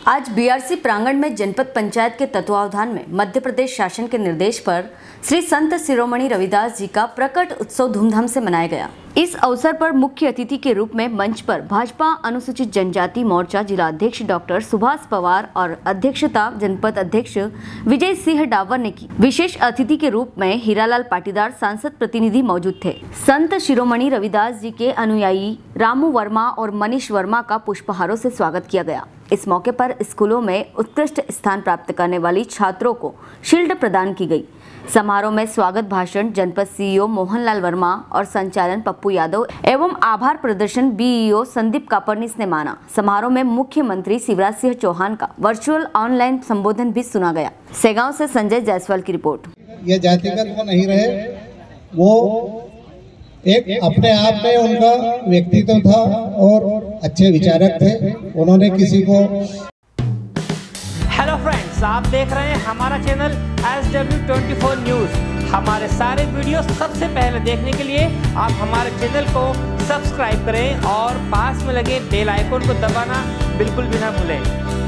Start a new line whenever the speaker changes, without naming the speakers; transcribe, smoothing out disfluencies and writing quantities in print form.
आज बीआरसी प्रांगण में जनपद पंचायत के तत्वावधान में मध्य प्रदेश शासन के निर्देश पर श्री संत शिरोमणि रविदास जी का प्रकट उत्सव धूमधाम से मनाया गया। इस अवसर पर मुख्य अतिथि के रूप में मंच पर भाजपा अनुसूचित जनजाति मोर्चा जिला अध्यक्ष डॉक्टर सुभाष पवार और अध्यक्षता जनपद अध्यक्ष विजय सिंह डावर ने की। विशेष अतिथि के रूप में हीरालाल पाटीदार सांसद प्रतिनिधि मौजूद थे। संत शिरोमणि रविदास जी के अनुयायी रामू वर्मा और मनीष वर्मा का पुष्पहारों से स्वागत किया गया। इस मौके पर स्कूलों में उत्कृष्ट स्थान प्राप्त करने वाली छात्रों को शील्ड प्रदान की गई। समारोह में स्वागत भाषण जनपद सीईओ मोहनलाल वर्मा और संचालन पप्पू यादव एवं आभार प्रदर्शन बीईओ संदीप कापड़नीस ने माना। समारोह में मुख्यमंत्री शिवराज सिंह चौहान का वर्चुअल ऑनलाइन संबोधन भी सुना गया। सेगांव से संजय जायसवाल की रिपोर्ट।
ये जातिगत वो नहीं रहे, वो एक अपने आप में उनका व्यक्तित्व था और अच्छे विचारक थे। उन्होंने किसी को।
हेलो फ्रेंड्स, आप देख रहे हैं हमारा चैनल SW24 न्यूज। हमारे सारे वीडियो सबसे पहले देखने के लिए आप हमारे चैनल को सब्सक्राइब करें और पास में लगे बेल आइकन को दबाना बिल्कुल भी ना भूलें।